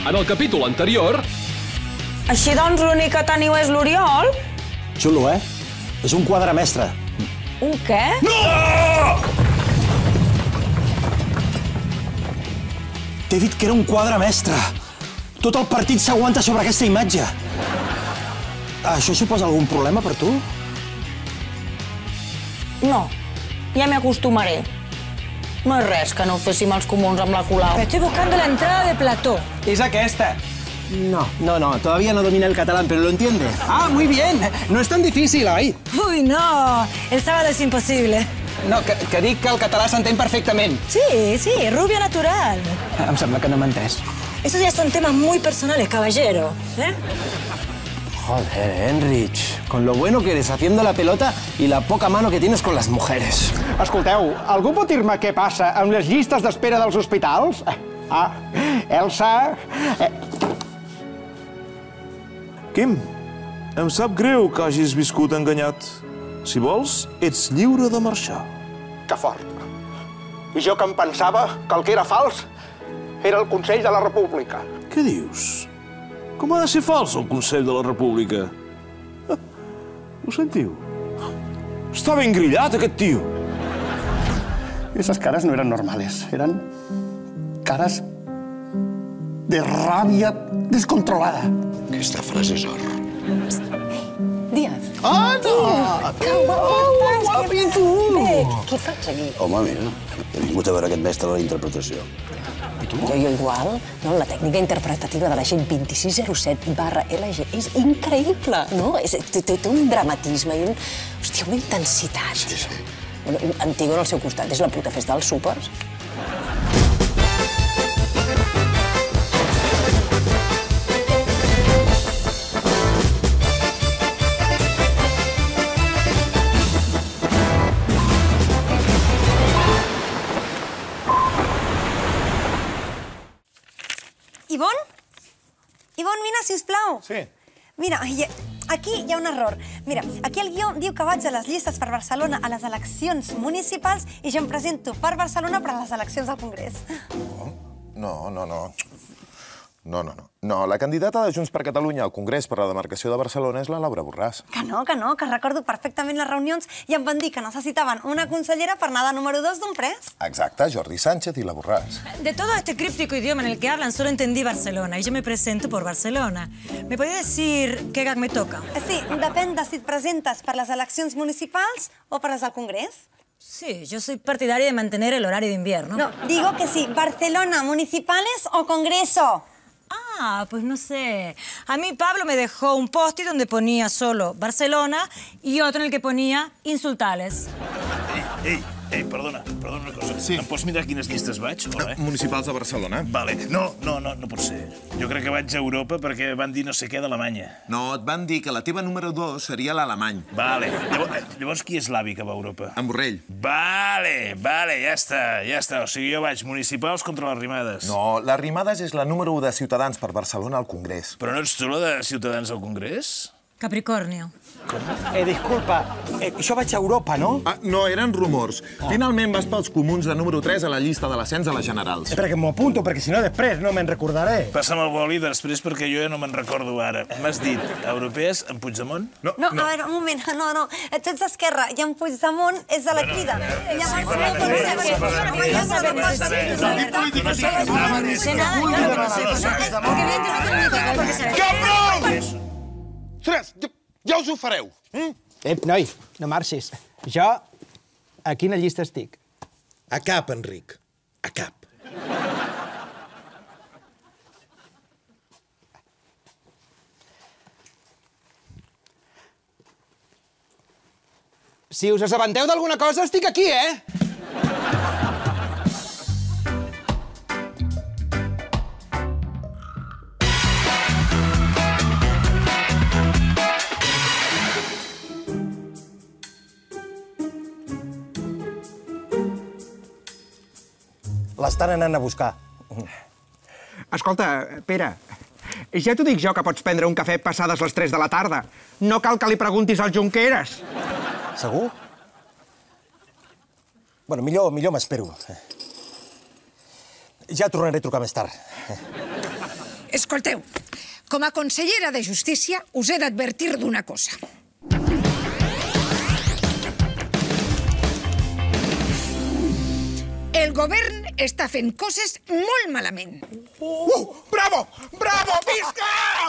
En el capítol anterior... Així doncs l'únic que teniu és l'Oriol? Xulo, eh? És un quadre mestre. Un què? No! T'he dit que era un quadre mestre. Tot el partit s'aguanta sobre aquesta imatge. Això suposa algun problema per tu? No, ja m'hi acostumaré. No és res que no ho féssim els comuns amb la Colau. Estoy buscando la entrada de plató. Es aquesta. No, todavía no domina el catalán, pero lo entiende. Ah, muy bien. No es tan difícil, oi? Uy, no. El sábado es imposible. No, que dic que el català s'entén perfectament. Sí, rubia natural. Em sembla que no m'ha entès. Esos ya son temas muy personales, caballero. Joder, Enrich, con lo bueno que eres haciendo la pelota y la poca mano que tienes con las mujeres. Escolteu, algú pot dir-me què passa amb les llistes d'espera dels hospitals? Elsa... Quim, em sap greu que hagis viscut enganyat. Si vols, ets lliure de marxar. Que fort. I jo que em pensava que el que era fals era el Consell de la República. Què dius? Com ha de ser fals el Consell de la República? Ho sentiu? Està ben grillat, aquest tio. Esas caras no eran normales, eran caras de ràbia descontrolada. Aquesta frase és or. Díaz. Ah, no! Guapi, tu! Què faig aquí? Home, mira, he vingut a veure aquest mestre de la interpretació. Jo igual, no? La tècnica interpretativa de la gent 2607/LG és increïble, no? Té un dramatisme i una intensitat. Sí, sí. Antígona al seu costat és la puta festa dels súpers. Ivonne, vine, sisplau. Sí. Mira, aquí hi ha un error. Mira, aquí el guió diu que vaig a les llistes per Barcelona a les eleccions municipals i jo em presento per Barcelona per a les eleccions al Congrés. No, la candidata de Junts per Catalunya al Congrés per la demarcació de Barcelona és la Laura Borràs. Que recordo perfectament les reunions i em van dir que necessitaven una consellera per anar de número 2 d'un pres. Exacte, Jordi Sánchez i la Borràs. De todo este críptico idioma en el que hablan, solo entendí Barcelona y yo me presento por Barcelona. ¿Me podría decir qué gag me toca? Sí, depèn de si et presentes per les eleccions municipals o per les del Congrés. Sí, yo soy partidaria de mantener el horario de invierno. No, digo que sí, Barcelona, municipales o Congreso. Ah, pues no sé. A mí Pablo me dejó un post-it donde ponía solo Barcelona y otro en el que ponía insultales. Ei, perdona una cosa. Sí. Em pots mirar quines llistes vaig? Municipals de Barcelona. Vale. No pot ser. Jo crec que vaig a Europa perquè van dir no sé què d'Alemanya. No, et van dir que la teva número 2 seria l'alemany. Vale. Llavors qui és l'avi que va a Europa? En Borrell. Vale, ja està. O sigui, jo vaig municipals contra les Rimades. No, les Rimades és la número 1 de Ciutadans per Barcelona al Congrés. Però no ets tu la de Ciutadans al Congrés? Capricornio. Disculpa, jo vaig a Europa, no? No, eren rumors. Finalment vas pels comuns de número 3 a la llista de l'ascens a les generals. Espera que m'ho apunto, perquè si no després no me'n recordaré. Passa'm el boli després perquè jo ja no me'n recordo ara. M'has dit europees en Puigdemont? No, a veure, un moment, no. Tu ets d'Esquerra i en Puigdemont és de la Crida. Ostres, ja us ho fareu. Noi, no marxis. Jo a quina llista estic? A cap, Enric. A cap. Si us assabenteu d'alguna cosa, estic aquí, L'estan anant a buscar. Escolta, Pere, ja t'ho dic jo que pots prendre un cafè passades les 3 de la tarda. No cal que li preguntis al Junqueras. Segur? Bueno, millor m'espero. Ja tornaré a trucar més tard. Escolteu, com a consellera de Justícia us he d'advertir d'una cosa. El govern està fent coses molt malament. Bravo! Bravo! Visca!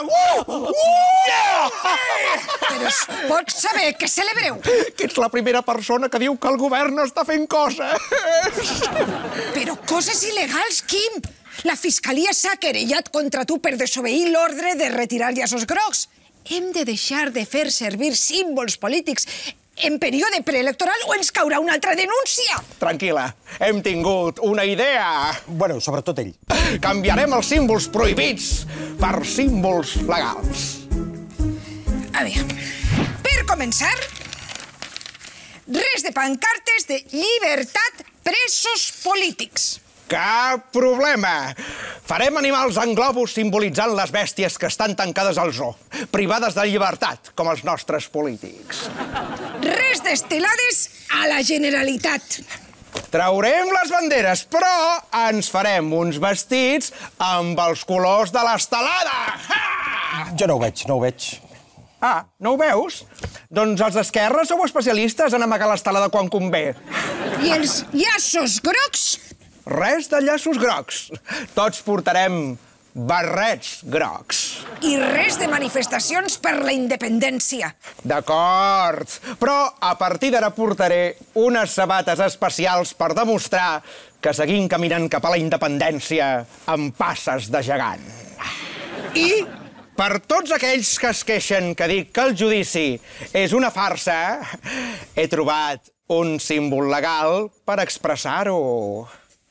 Però es pot saber què celebreu? Que ets la primera persona que diu que el govern està fent coses. Però coses il·legals, Quim! La fiscalia s'ha querellat contra tu per desobeir l'ordre de retirar llaços grocs. Hem de deixar de fer servir símbols polítics en període preelectoral o ens caurà una altra denúncia. Tranquil·la, hem tingut una idea. Bueno, sobretot ell. Canviarem els símbols prohibits per símbols legals. A veure, per començar, res de pancartes de llibertat presos polítics. Cap problema. Farem animals en globus simbolitzant les bèsties que estan tancades al zoo, privades de llibertat, com els nostres polítics. Res d'estelades a la Generalitat. Traurem les banderes, però ens farem uns vestits amb els colors de l'estelada. Jo no ho veig. Ah, no ho veus? Doncs els d'esquerra sou especialistes en amagar l'estelada quan convé. I els llaços grocs? Res de llaços grocs. Tots portarem barrets grocs. I res de manifestacions per la independència. D'acord, però a partir d'ara portaré unes sabates especials per demostrar que seguim caminant cap a la independència amb passes de gegant. I per tots aquells que es queixen que dic que el judici és una farsa, he trobat un símbol legal per expressar-ho.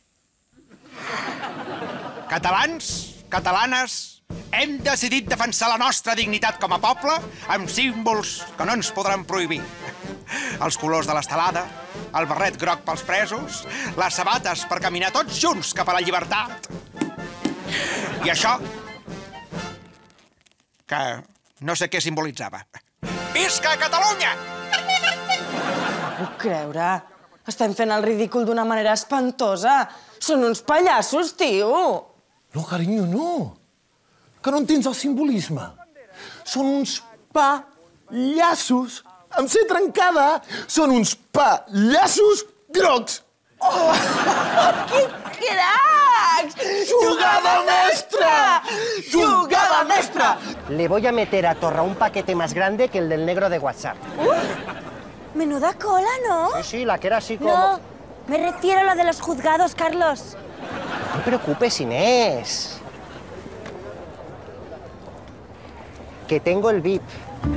Catalans, catalanes, hem decidit defensar la nostra dignitat com a poble amb símbols que no ens podran prohibir. Els colors de l'estelada, el barret groc pels presos, les sabates per caminar tots junts cap a la llibertat. I això, que no sé què simbolitzava. Visca Catalunya! No puc creure. Estem fent el ridícul d'una manera espantosa. Són uns pallassos, tio. No, carinyo, no. Que no entens el simbolisme. Són uns pallassos amb C trencada. Són uns pallassos grocs. Oh, que cracs! ¡Jugada mestra! ¡Jugada mestra! Le voy a meter a Torra un paquete más grande que el del negro de WhatsApp. Menuda cola, ¿no? Sí, la que era así como... No, me refiero a lo de los juzgados, Carlos. No te preocupes, Inés. Que tengo el VIP.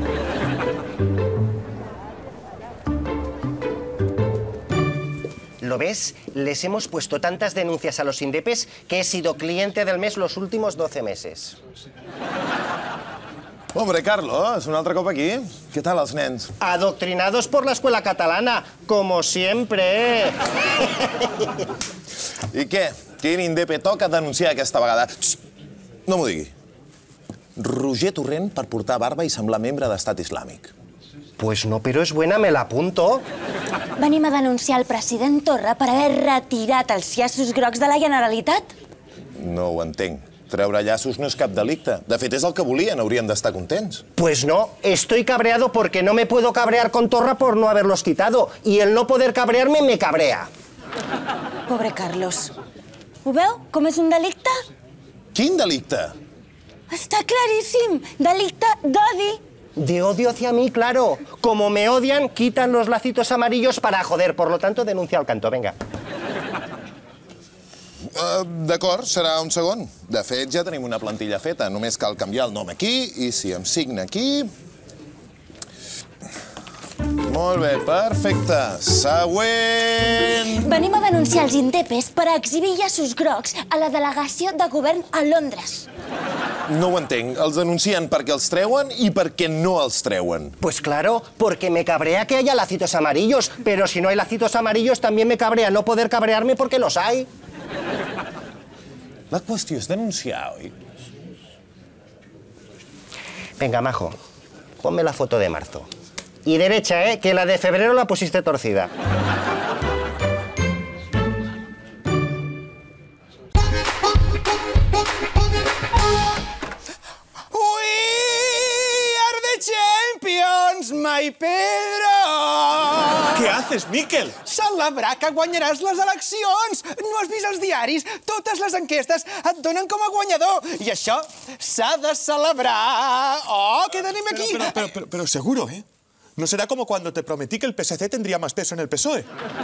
¿Lo ves? Les hemos puesto tantas denuncias a los indepes que he sido cliente del mes los últimos 12 meses. Hombre, Carlos, un altre cop aquí. Què tal els nens? Adoctrinados por la escuela catalana, como siempre. I què? Quin indepe toca denunciar aquesta vegada? No m'ho digui. Roger Torrent per portar barba i semblar membre d'Estat Islàmic. Pues no, pero es buena, me la apunto. Venim a denunciar el president Torra per haver retirat els llaços grocs de la Generalitat. No ho entenc. Treure llaços no és cap delicte. De fet, és el que volien, haurien d'estar contents. Pues no, estoy cabreado porque no me puedo cabrear con Torra por no haberlos quitado. Y el no poder cabrearme me cabrea. Pobre Carlos. Ho veu? Com és un delicte? Quin delicte? Està claríssim. Delicte d'odi. De odio hacia mí, claro. Como me odian, quitan los lacitos amarillos para joder. Por lo tanto, denuncia al canto, venga. D'acord, serà un segon. De fet, ja tenim una plantilla feta. Només cal canviar el nom aquí, i si em signa aquí... Molt bé, perfecte. Següent! Venim a denunciar els indepes per exhibir llaços grocs a la delegació de govern a Londres. No ho entenc. Els denuncien perquè els treuen i perquè no els treuen. Pues claro, porque me cabrea que haya lacitos amarillos. Pero si no hay lacitos amarillos, también me cabrea no poder cabrearme porque los hay. La qüestió és denunciar, oi? Venga, majo, ponme la foto de marzo. Y derecha, que la de febrero la pusiste torcida. Ei, Pedro! ¿Qué haces, Miquel? Celebrar que guanyaràs les eleccions! No has vist els diaris? Totes les enquestes et donen com a guanyador. I això s'ha de celebrar. Oh, què tenim aquí? Pero seguro, ¿eh? No será como cuando te prometí que el PSC tendría más peso en el PSOE.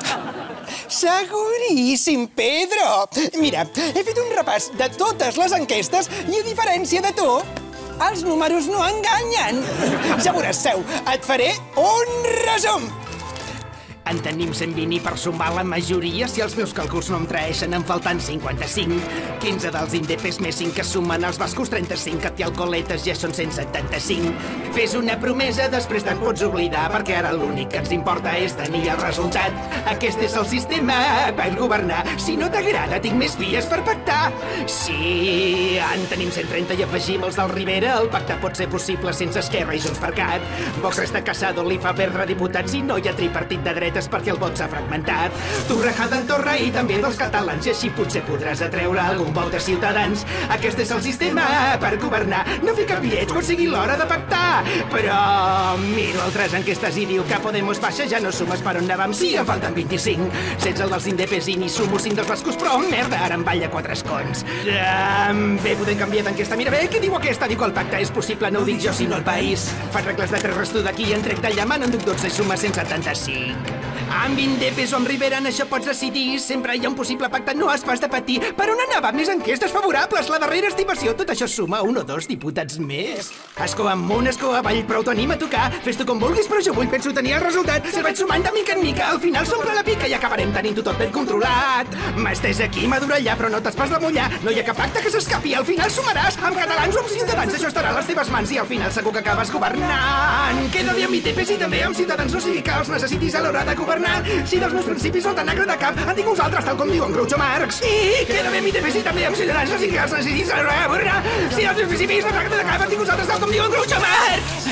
Seguríssim, Pedro! Mira, he fet un repàs de totes les enquestes i, a diferència de tu, els números no enganyen. Ja veuràs, Seu, et faré un resum. En tenim 120 i per sumar la majoria, si els meus càlculs no em traeixen, en faltant 55. 15 dels indepes més 5 que sumen els bascos, 35 que té alcoholetes ja són 175. Fes una promesa, després te'n pots oblidar, perquè ara l'únic que ens importa és tenir el resultat. Aquest és el sistema per governar. Si no t'agrada, tinc més vies per pactar. Sí, en tenim 130 i afegim els del Rivera. El pacte pot ser possible sense Esquerra i Junts per Cat. Vox resta Casado, li fa perdre diputats i no hi ha tripartit de dret perquè el vot s'ha fragmentat. Torrejada en Torra i també dels catalans, i així potser podràs atreure algun vot de Ciutadans. Aquest és el sistema per governar. No fica billets quan sigui l'hora de pactar. Però miro altres enquestes i diu que Podemos baixa, ja no sumes per on anàvem. Sí, en falten 25. 16 dels indepes i ni sumo 5 dels bascos, però merda, ara em balla 4 escons. Bé, podem canviar d'enquesta. Mira bé, què diu aquesta? Diu que el pacte és possible, no ho dic jo, sinó el país. Faig regles de 3 resto d'aquí, en trec d'allà, me'n enduc 12 i suma 175. Amb indepes o amb Rivera en això pots decidir. Sempre hi ha un possible pacte, no has pas de patir. Per on anava? Més enquestes favorables, la darrera estimació. Tot això suma 1 o 2 diputats més. Escó amunt, escó avall, però t'anima a tocar. Fes-t'ho com vulguis, però jo vull, penso tenir el resultat. Si el vaig sumant de mica en mica, al final s'omple la pica i acabarem tenint-ho tot ben controlat. M'ha estès aquí, madura allà, però no t'has pas de mullar. No hi ha cap pacte que s'escapi, al final sumaràs. Amb catalans o amb ciutadans, això estarà a les teves mans i al final segur que acabes governant. Queda bé amb indepes i també amb ciutadans, no sigui que els necessitis a l'hora de governar. Si dels meus principis no t'han agradat cap, en tinc uns altres, tal com diu en Groucho Marx. I queda bé amb indepes i també amb ciutadans, no sigui que els necessitis a l'hora de governar. Si dels meus principis no t'han agradat cap, en tinc uns altres, tal com diu en Groucho Marx.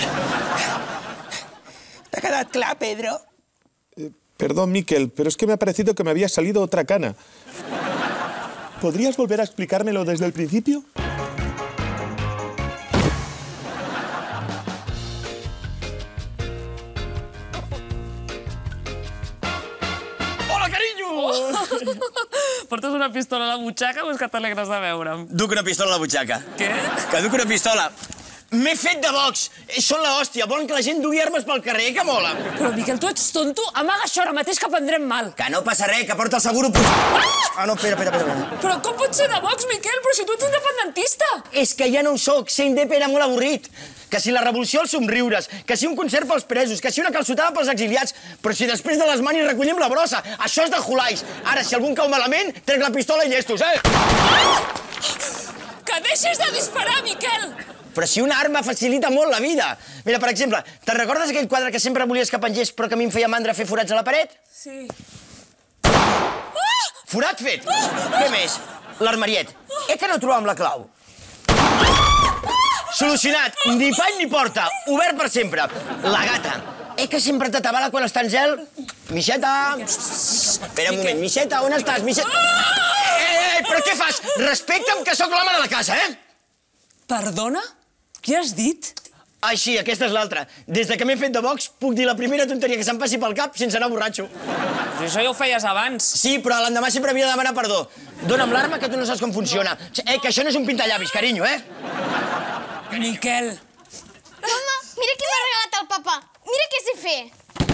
¿Te ha quedado claro, Pedro? Perdón, Miquel, pero es que me ha parecido que me había salido otra cana. ¿Podrías volver a explicármelo desde el principio? Portes una pistola a la butxaca o és que t'alegres de veure'm? Duc una pistola a la butxaca. Què? Que duc una pistola. M'he fet de Vox. Són l'hòstia. Volen que la gent dugui armes pel carrer, que mola. Però, Miquel, tu ets tonto? Amaga això ara mateix que prendrem mal. Que no passa res, que porta el seguro... Ah, no, espera. Però com pot ser de Vox, Miquel? Però si tu ets independentista. És que ja no ho soc. Ser indep era molt avorrit. Que si la revolució als somriures, que si un concert pels presos, que si una calçotada pels exiliats, però si després de les manis recollim la brossa, això és de julais. Ara, si algun cau malament, trec la pistola i llestos, eh? Que deixis de disparar, Miquel! Però si una arma facilita molt la vida. Mira, per exemple, te'n recordes aquell quadre que sempre volies que pengés però que a mi em feia mandra fer forats a la paret? Sí. Forat fet! Què més? L'armariet. Que no trobàvem la clau. Solucionat. Ni pany ni porta. Obert per sempre. La gata. Que sempre t'atabala quan està en gel? Mixeta! Espera un moment. Mixeta, on estàs? Mixeta! Però què fas? Respecta'm que sóc l'home de la casa, eh? Perdona? Què has dit? Ai, sí, aquesta és l'altra. Des que m'he fet de Vox, puc dir la primera tonteria que se'm passi pel cap sense anar borratxo. Si això ja ho feies abans. Sí, però l'endemà sempre havia de demanar perdó. Dóna'm l'arma, que tu no saps com funciona. Que això no és un pintallavis, carinyo, eh? Miquel. Mama, mira qui m'ha regalat el papa. Mira què sé fer.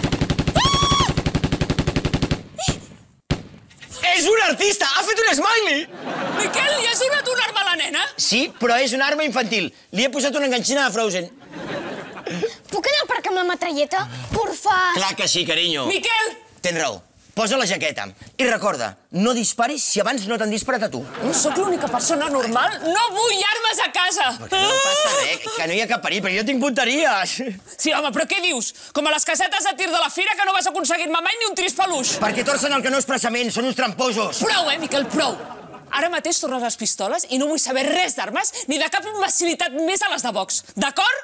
És un artista! Ha fet un smiley! Miquel, li has donat una arma a la nena? Sí, però és una arma infantil. Li he posat una enganxina de Frozen. Puc anar al parc amb la metralleta? Porfa! Clar que sí, carinyo. Miquel! Tens raó. Posa la jaqueta. I recorda, no disparis si abans no t'han disparat a tu. No sóc l'única persona normal? No vull armes a casa! Perquè no passa res, que no hi ha cap perill, perquè jo tinc punteries. Sí, home, però què dius? Com a les casetes de tir de la fira que no vas aconseguir-me mai ni un trist peluix. Perquè torcen el que no és expressament, són uns tramposos. Prou, Miquel, prou! Ara mateix tornes les pistoles i no vull saber res d'armes ni de cap imbecilitat més a les de Vox. D'acord?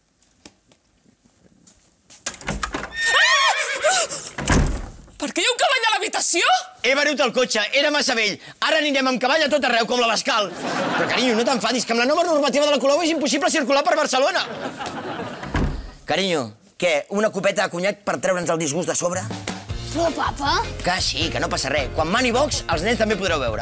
Per què hi ha un cavall a l'habitació? He venut el cotxe, era massa vell. Ara anirem amb cavall a tot arreu, com l'Abascal. Però, carinyo, no t'enfadis, que amb la nova normativa de la Colau és impossible circular per Barcelona. Carinyo, Què, una copeta de conyac per treure'ns el disgust de sobre? Però, papa... Que sí, que no passa res. Quan mani Vox, els nens també podreu veure.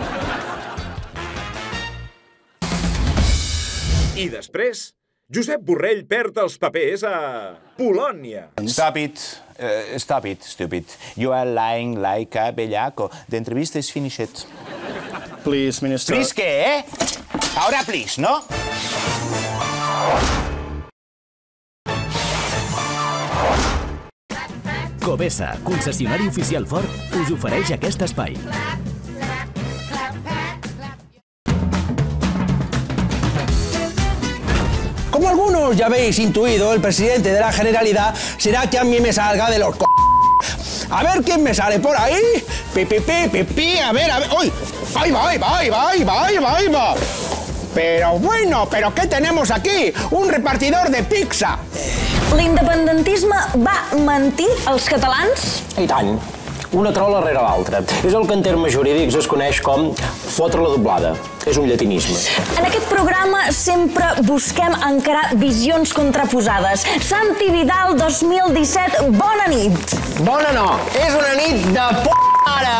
I després, Josep Borrell perd els papers a Polònia. Stop it, stupid. You are lying like a bellaco. The entrevista is finished. Please, Minister. Please, ¿qué, Ahora, please, ¿no? Covesa, concessionari oficial Ford, us ofereix aquest espai. Como algunos ya habéis intuido, el presidente de la Generalidad será que a mí me salga de los A ver quién me sale por ahí. A ver. ¡Uy! ¡Ahí va! Pero bueno, ¿pero qué tenemos aquí? Un repartidor de pizza. L'independentisme va mentir als catalans? I tant. Una trola rere l'altra. És el que en termes jurídics es coneix com fotre la doblada. És un llatinisme. En aquest programa sempre busquem encarar visions contraposades. Santi Vidal 2017, bona nit. Bona no, és una nit de p***ara.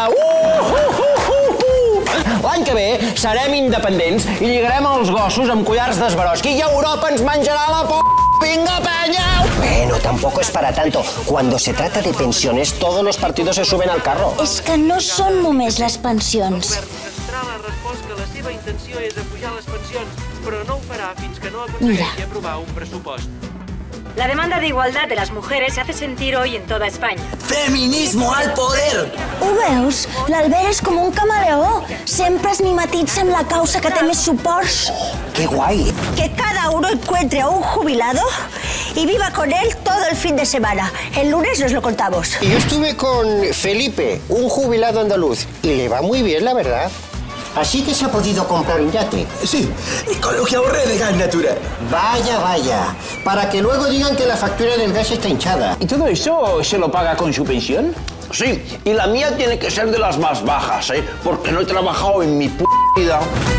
L'any que ve serem independents i lligarem els gossos amb collars d'esbarosc i Europa ens menjarà la p***. ¡Venga, peña! Bueno, tampoco es para tanto. Cuando se trata de pensiones, todos los partidos se suben al carro. És que no són només les pensions. Central ha respost que la seva intenció és apujar les pensions, però no ho farà fins que no aconsegueixi aprovar un pressupost. La demanda de igualdad de las mujeres se hace sentir hoy en toda España. ¡Feminismo al poder! Ho veus? L'Albert és com un camaleó. Sempre es mimetitza amb la causa que té més suports. ¡Qué guay! Que cada uno encuentre a un jubilado y viva con él todo el fin de semana. El lunes nos lo contamos. Yo estuve con Felipe, un jubilado andaluz, y le va muy bien, la verdad. Así que se ha podido comprar un yate. Sí, y con lo que ahorré de gas natural. Vaya. Para que luego digan que la factura del gas está hinchada. ¿Y todo eso se lo paga con su pensión? Sí, y la mía tiene que ser de las más bajas, porque no he trabajado en mi p*** vida.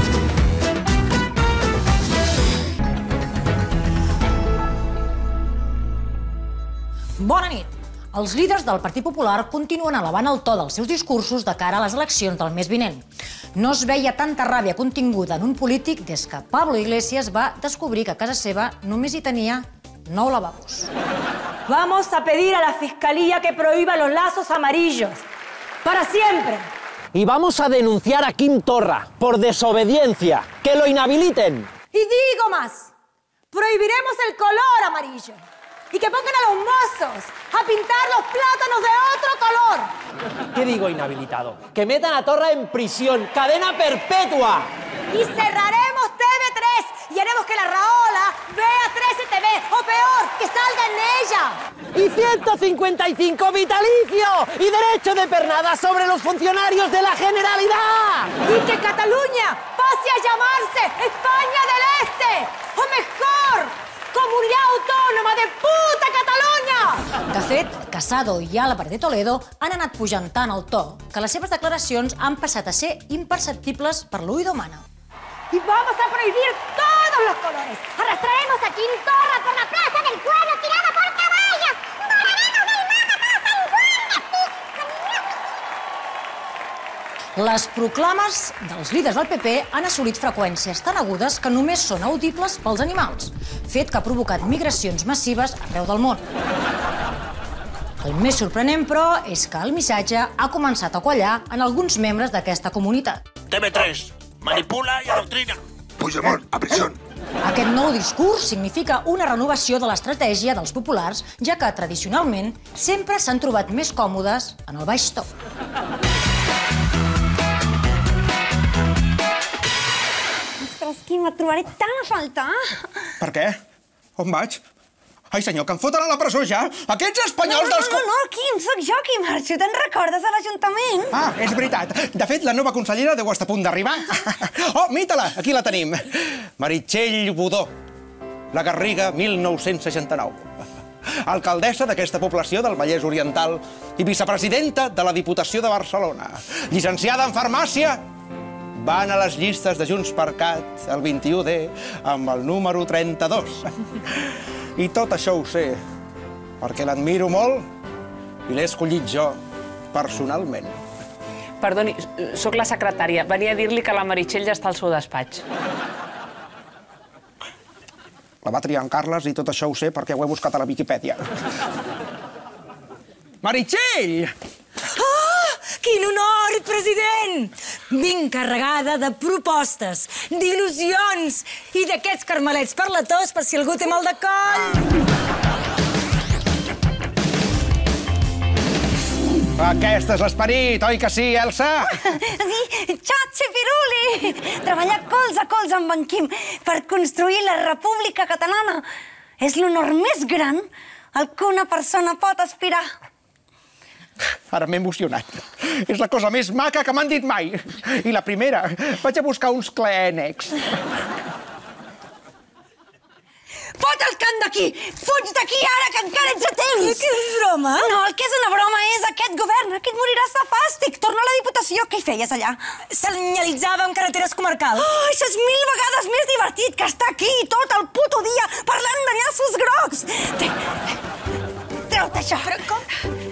Bona nit. Els líders del Partit Popular continuen elevant el to dels seus discursos de cara a les eleccions del mes vinent. No es veia tanta ràbia continguda en un polític des que Pablo Iglesias va descobrir que a casa seva només hi tenia 9 lavabos. Vamos a pedir a la Fiscalía que prohíba los lazos amarillos. ¡Para siempre! Y vamos a denunciar a Quim Torra por desobediencia. ¡Que lo inhabiliten! Y digo más, prohibiremos el color amarillo. Y que pongan a los mozos a pintar los plátanos de otro color. ¿Qué digo inhabilitado? Que metan a Torra en prisión, cadena perpetua. Y cerraremos TV3 y haremos que la Raola vea 13TV, o peor, que salga en ella. Y 155 vitalicio y derecho de pernada sobre los funcionarios de la Generalidad. Y que Cataluña pase a llamarse España del Este, o mejor, Comunitat Autònoma de puta Catalunya! De fet, Casado i Álvarez de Toledo han anat pujant tant el to que les seves declaracions han passat a ser imperceptibles per l'oïda humana. Y vamos a prohibir todos los colores. Arrastraremos a Quim Torra por la plaza del pueblo tirada por caballos. Volaremos del mar a todos en Les proclames dels líders del PP han assolit freqüències tan agudes que només són audibles pels animals, fet que ha provocat migracions massives arreu del món. El més sorprenent, però, és que el missatge ha començat a quallar en alguns membres d'aquesta comunitat. TV3, manipula i adoctrina. Puigdemont, a prisión. Aquest nou discurs significa una renovació de l'estratègia dels populars, ja que, tradicionalment, sempre s'han trobat més còmodes en el baix to. Ostres, Quim, et trobaré tan a faltar. Per què? On vaig? Ai, senyor, que em foten a la presó ja! Aquests espanyols dels... No, Quim, sóc jo qui marxo. Te'n recordes de l'Ajuntament? Ah, és veritat. De fet, la nova consellera deu estar a punt d'arribar. Oh, mita-la, aquí la tenim. Meritxell Budó, la Garriga, 1969. Alcaldessa d'aquesta població del Vallès Oriental i vicepresidenta de la Diputació de Barcelona. Llicenciada en farmàcia, van a les llistes de Junts per Cat el 21D amb el número 32. I tot això ho sé perquè l'admiro molt i l'he escollit jo, personalment. Perdoni, sóc la secretària. Venia a dir-li que la Meritxell ja està al seu despatx. La va triar en Carles i tot això ho sé perquè ho he buscat a la Viquipèdia. Meritxell! Ah! Quin honor, president! Vinc carregada de propostes, d'il·lusions i d'aquests carmelets per la tos per si algú té mal de coll. Aquest és l'esperit, oi que sí, Elsa? Sí, xatxe piruli! Treballar colze a colze amb en Quim per construir la República Catalana és l'honor més gran al que una persona pot aspirar. Ara m'he emocionat. És la cosa més maca que m'han dit mai. I la primera, vaig a buscar uns clènex. Fot el camp d'aquí! Fuig d'aquí ara, que encara ets a temps! Que és broma? No, el que és una broma és aquest govern. Aquest moriràs de fàstic. Torna a la Diputació. Què hi feies allà? Senyalitzava amb carreteres comarcals. Oh, això és 1000 vegades més divertit que estar aquí tot el puto dia parlant de llaços grocs. Treu-te això. Però com?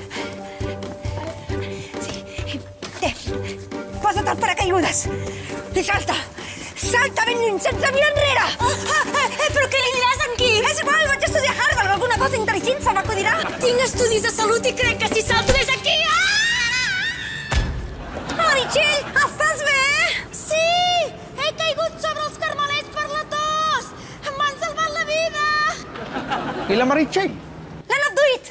Posa't el paracaigudes i salta. Salta ben lluny, sense mirar enrere. Però què li diràs, en Quim? És igual, vaig estudiar a Harvard. Alguna cosa intel·ligent se m'acudirà. Tinc estudis de salut i crec que si salto des d'aquí... Meritxell, estàs bé? Sí! He caigut sobre els carmelets per la tos! M'han salvat la vida! I la Meritxell? L'han abduït.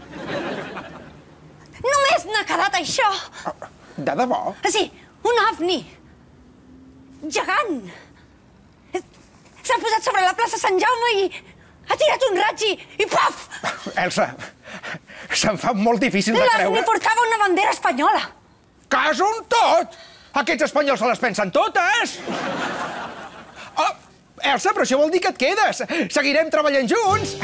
Només n'ha quedat això. De debò? Sí, un ovni. Gegant. S'ha posat sobre la plaça Sant Jaume i ha tirat un raig i paf! Elsa, se'm fa molt difícil de creure. L'ovni portava una bandera espanyola. Cas on tot! Aquests espanyols se les pensen totes! Oh, Elsa, però això vol dir que et quedes. Seguirem treballant junts.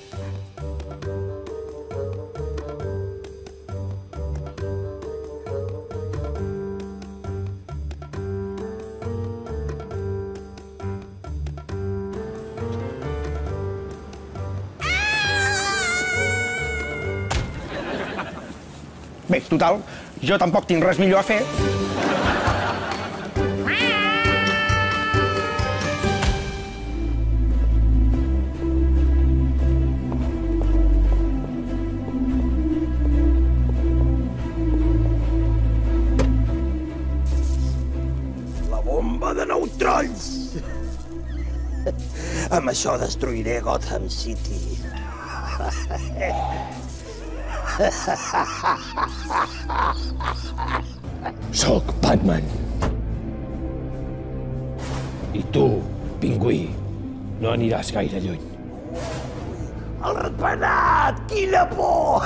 Bé, total, jo tampoc tinc res millor a fer. La bomba de neutrons! Amb això destruiré Gotham City. Soc Batman. I tu, pingüí, no aniràs gaire lluny. El ratpenat! Quina por!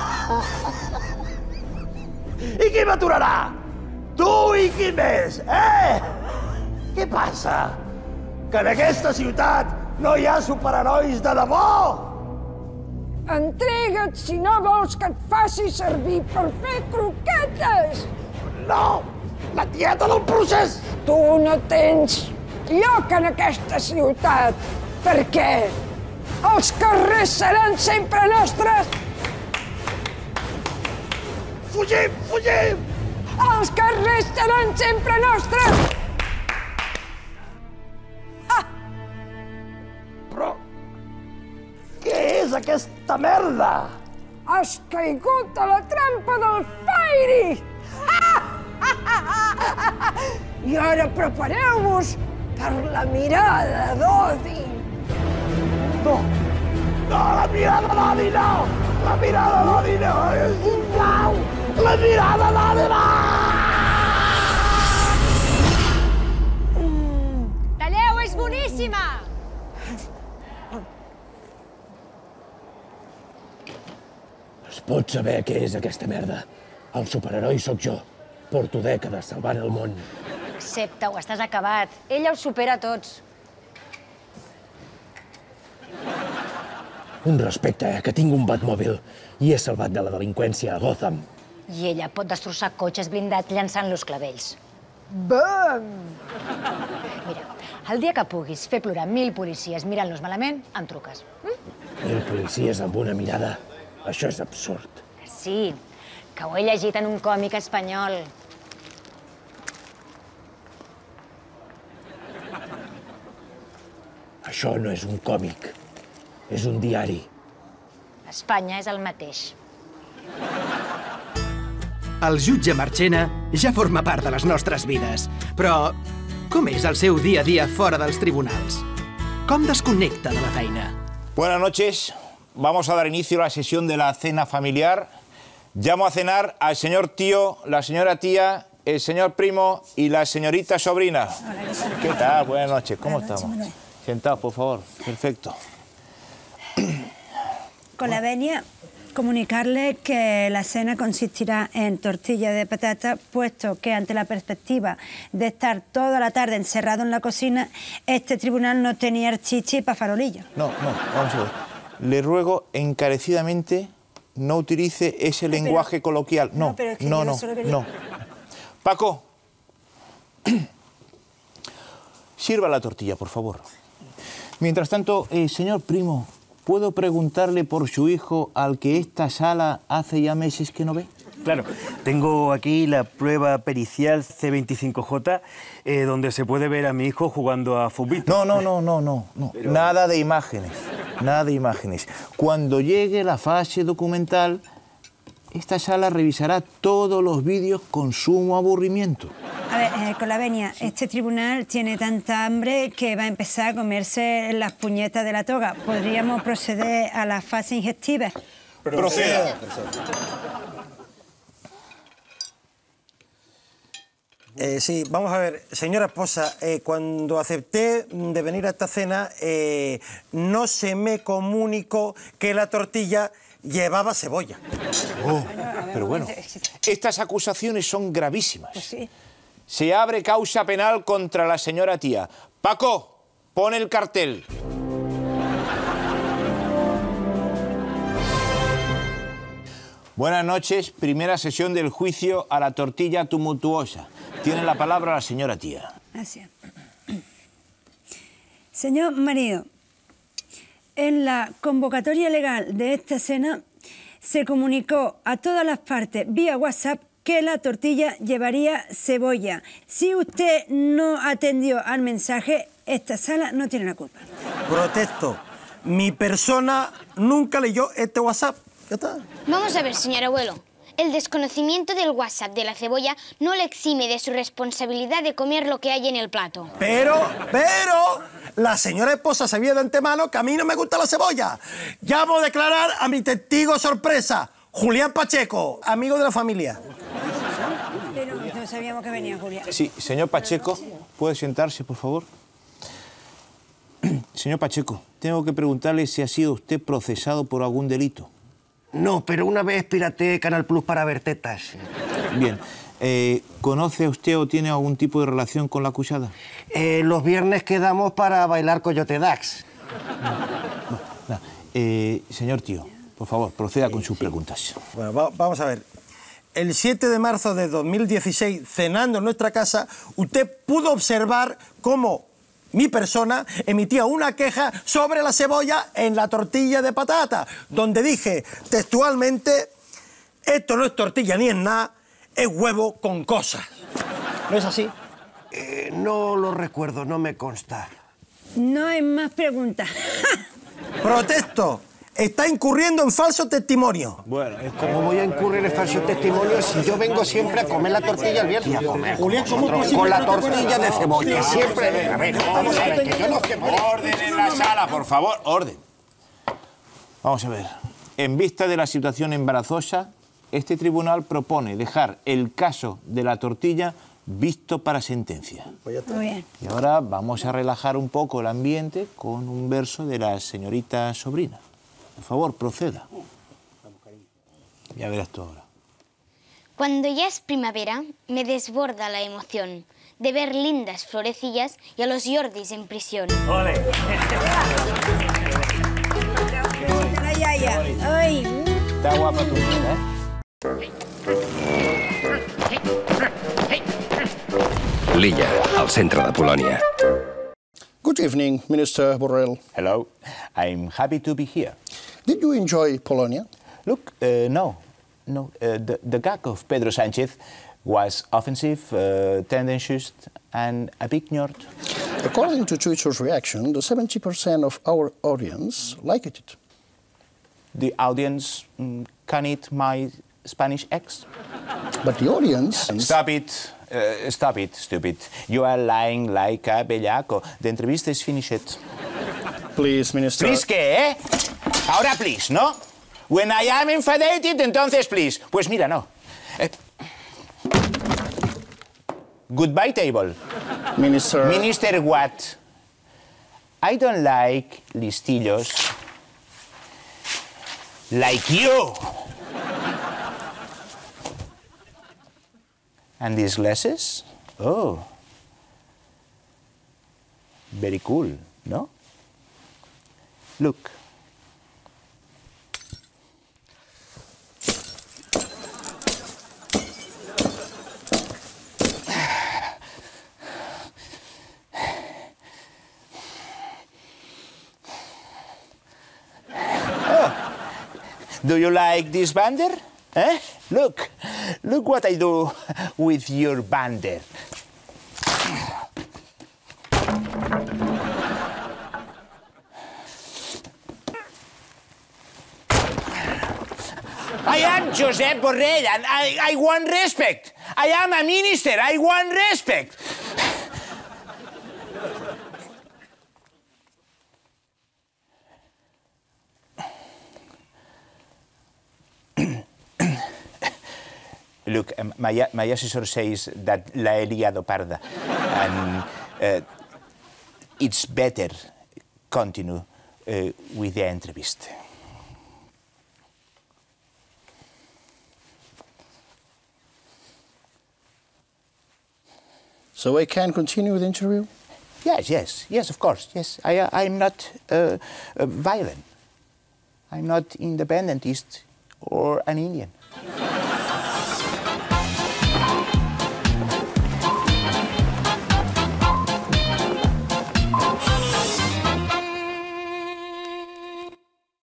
I qui m'aturarà? Tu i qui més, Què passa? Que en aquesta ciutat no hi ha superherois de debò? Entrega't si no vols que et faci servir per fer croquetes! No! La tieta del procés! Tu no tens lloc en aquesta ciutat, perquè els carrers seran sempre nostres! Fugim, fugim! Els carrers seran sempre nostres! Però... què és aquesta merda? Has caigut a la trampa del Fairy! I ara prepareu-vos per la mirada d'odi. No! No, la mirada d'odi no! La mirada d'odi no! Sisplau! La mirada d'odi no! Talleu, és boníssima! Es pot saber què és aquesta merda? El superheroi sóc jo. Porto dècades salvant el món. Accepta-ho, estàs acabat. Ella us supera a tots. Un respecte, que tinc un Batmòbil i he salvat de la delinqüència a Gotham. I ella pot destrossar cotxes blindats llançant-los clavells. Bam! Mira, el dia que puguis fer plorar 1000 policies mirant-los malament, em truques. El policies amb una mirada. Això és absurd. Sí, que ho he llegit en un còmic espanyol. Això no és un còmic, és un diari. Espanya és el mateix. El jutge Marchena ja forma part de les nostres vides. Però com és el seu dia a dia fora dels tribunals? Com desconnecta de la feina? Buenas noches. Vamos a dar inicio a la sesión de la cena familiar. Llamo a cenar al señor tío, la señora tía, el señor primo y la señorita sobrina. ¿Qué tal? Buenas noches. ¿Cómo estamos? Sentados, por favor. Perfecto. Con la venia, comunicarle que la cena consistirá en tortilla de patata, puesto que ante la perspectiva de estar toda la tarde encerrado en la cocina, este tribunal no tenía chichi para farolillo. No, vamos a ver. Le ruego encarecidamente no utilice ese lenguaje coloquial. No. Paco, sirva la tortilla, por favor. Mientras tanto, señor primo, ¿puedo preguntarle por su hijo al que esta sala hace ya meses que no ve? Claro, tengo aquí la prueba pericial C25J, donde se puede ver a mi hijo jugando a fútbol. No. Pero... Nada de imágenes, nada de imágenes. Cuando llegue la fase documental, esta sala revisará todos los vídeos con sumo aburrimiento. A ver, con la venia, este tribunal tiene tanta hambre que va a empezar a comerse las puñetas de la toga. ¿Podríamos proceder a la fase ingestiva? Proceda. Sí, vamos a ver, señora esposa, cuando acepté de venir a esta cena, no se me comunicó que la tortilla llevaba cebolla. Oh, pero bueno, estas acusaciones son gravísimas. Pues sí. Se abre causa penal contra la señora tía. Paco, pon el cartel. Buenas noches, primera sesión del juicio a la tortilla tumultuosa. Tiene la palabra la señora tía. Gracias. Señor marido, en la convocatoria legal de esta cena se comunicó a todas las partes vía WhatsApp que la tortilla llevaría cebolla. Si usted no atendió al mensaje, esta sala no tiene la culpa. Protesto. Mi persona nunca leyó este WhatsApp. ¿Qué tal? Vamos a ver, señor abuelo. El desconocimiento del WhatsApp de la cebolla no le exime de su responsabilidad de comer lo que hay en el plato. Pero, la señora esposa sabía de antemano que a mí no me gusta la cebolla. Llamo a declarar a mi testigo sorpresa, Julián Pacheco, amigo de la familia. No sabíamos que venía Julián. Sí, señor Pacheco, ¿puede sentarse, por favor? Señor Pacheco, tengo que preguntarle si ha sido usted procesado por algún delito. No, pero una vez pirateé Canal Plus para ver tetas. Bien. ¿Conoce usted o tiene algún tipo de relación con la acusada? Los viernes quedamos para bailar Coyote Dax. Señor tío, por favor, proceda con sus preguntas. Bueno, vamos a ver. El 7 de marzo de 2016, cenando en nuestra casa, usted pudo observar cómo mi persona emitía una queja sobre la cebolla en la tortilla de patata, donde dije textualmente, esto no es tortilla ni es nada, es huevo con cosas. ¿No es así? No lo recuerdo, no me consta. No hay más preguntas. Protesto. Está incurriendo en falso testimonio. Bueno, ¿cómo voy a incurrir en falso testimonio si yo vengo siempre a comer la tortilla el viernes? A comer Julián, ¿cómo es posible con la que no te tortilla de cebolla, siempre. A ver, vamos a ver, que yo no... Orden en la sala, por favor, orden. Vamos a ver. En vista de la situación embarazosa, este tribunal propone dejar el caso de la tortilla visto para sentencia. Muy bien. Y ahora vamos a relajar un poco el ambiente con un verso de la señorita sobrina. Por favor, proceda. Ya verás tú ahora. Cuando ya es primavera, me desborda la emoción de ver lindas florecillas y a los Jordis en prisión. ¡Ole! La yaya. Ay. Está guapa tu hija, L'Illa, al centre de Polònia. Good evening, Minister Borrell. Hello. I'm happy to be here. Did you enjoy Polonia? Look, no. The gag of Pedro Sánchez was offensive, tendencies, and a big nerd. According to Twitter's reaction, the 70% of our audience liked it. The audience can eat my Spanish eggs. But the audience... Stop it, stupid. You are lying like a bellaco. The entrevista is finished. Please, Minister... ¿Please qué, Ahora please, ¿no? When I am enfadated, entonces please. Pues mira, no. Goodbye, table. Minister... Minister what? I don't like listillos like you. And these glasses? Oh. Very cool, no? Look. Do you like this bander? Eh? Look what I do with your bander. I am Josep Borrell and I want respect. I am a minister, I want respect. Look, my assessor says that la he liado parda, and it's better continue with the entrevista. So I can continue the interview? Yes, of course, yes. I'm not violent. I'm not independentist or an Indian.